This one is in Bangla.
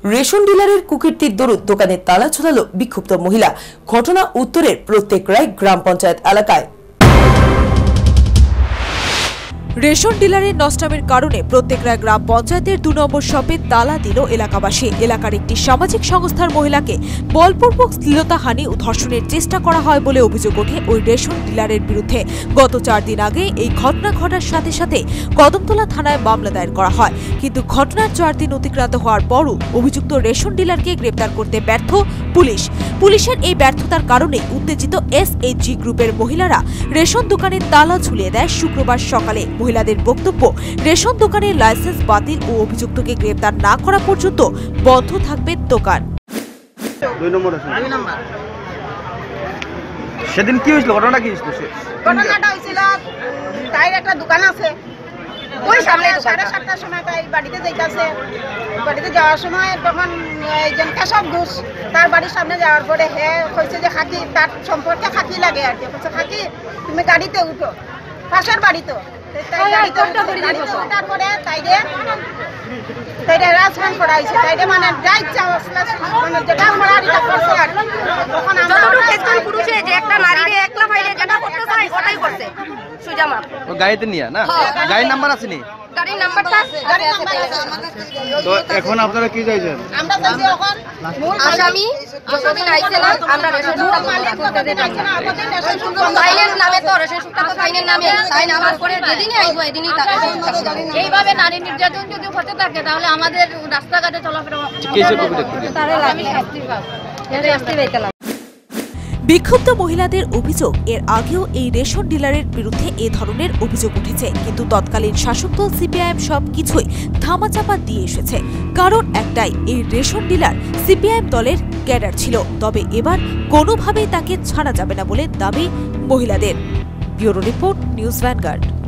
রেশন ডিলারের কুকীর্তির দরুদ দোকানে তালা ঝোলালো বিক্ষুব্ধ মহিলা। ঘটনা উত্তরের প্রত্যেকরায় গ্রাম পঞ্চায়েত এলাকায়। রেশন ডিলারের নষ্টামের কারণে প্রত্যেকরায় গ্রাম পঞ্চায়েতের ২ নম্বর শপে তালা দিল এলাকাবাসী। এলাকার একটি সামাজিক সংস্থার মহিলাকে বলপূর্বক শ্লীলতাহানি ও ধর্ষণের চেষ্টা করা হয় বলে অভিযোগ ওঠে ওই রেশন ডিলারের বিরুদ্ধে। গত ৪ দিন আগে এই ঘটনা ঘটার সাথে সাথে কদমতলা থানায় মামলা দায়ের করা হয়, কিন্তু ঘটনার ৪ দিন অতিক্রান্ত হওয়ার পরও অভিযুক্ত রেশন ডিলারকে গ্রেপ্তার করতে ব্যর্থ পুলিশ। পুলিশের এই ব্যর্থতার কারণে উত্তেজিত এসএইচজি গ্রুপের মহিলারা রেশন দোকানের তালা ঝুলিয়ে দেয় শুক্রবার সকালে। মহিলাদের বক্তব্য, রেশন দোকানের লাইসেন্স বাতিল ও অভিযুক্তকে গ্রেপ্তার না করা পর্যন্ত বন্ধ থাকবে দোকান। সেদিন কি হয়েছিল? ঘটনাটা কি হয়েছিল? ঘটনাটা হয়েছিল, তাই একটা দোকান আছে, ওই সামনে 7:30টার সময় তাই বাড়িতে যাইতেছে। বাড়িতে যাওয়ার সময় তখন একজন কেশব ঘোষ তার বাড়ির সামনে যাওয়ার পরে হয়েছে যে খাকি, তার সম্পর্কে খাকি লাগে আর কি। খাকি তুমি গাড়িতে উঠো, পাশের বাড়ি তো, তারপরে তাইরে রাজমান করা হয়েছে। তাইরে মানে যা ইচ্ছা মানে যেটা করার এটা করছে আর তখন গাড়িতে নিয়ে না, গাড়ির নাম্বার আছে নি? গাড়ির নাম্বারটা আছে। তো এখন আপনারা কি চাইছেন? আমরা চাইছি এখন আসামি যতদিন আইছে না, আমরা রেশন কার্ড মালিক করতে চাইছি না। আমাদের রেশন কার্ড সাইনের নামে তো রেশন কার্ড তো সাইনের নামে, সাইন আমার করে যেদিনই আইবো এদিনই তাকে এইভাবে নারী নির্যাতন যদি হতে থাকে তাহলে আমাদের রাস্তাঘাটে চলাফেরা কিসে করবে? তারে আমি শাস্তি পাবো, এটা শাস্তি পাইতাম। বিক্ষুব্ধ মহিলাদের অভিযোগ, এর আগেও এই রেশন ডিলারের বিরুদ্ধে এ ধরনের অভিযোগ উঠেছে, কিন্তু তৎকালীন শাসক দল সিপিআইএম সবকিছুই ধামাচাপা দিয়ে এসেছে। কারণ একটাই, এই রেশন ডিলার সিপিআইএম দলের ক্যাডার ছিল। তবে এবার কোনোভাবেই তাকে ছাড়া যাবে না বলে দাবি মহিলাদের। Bureau report, news vanguard.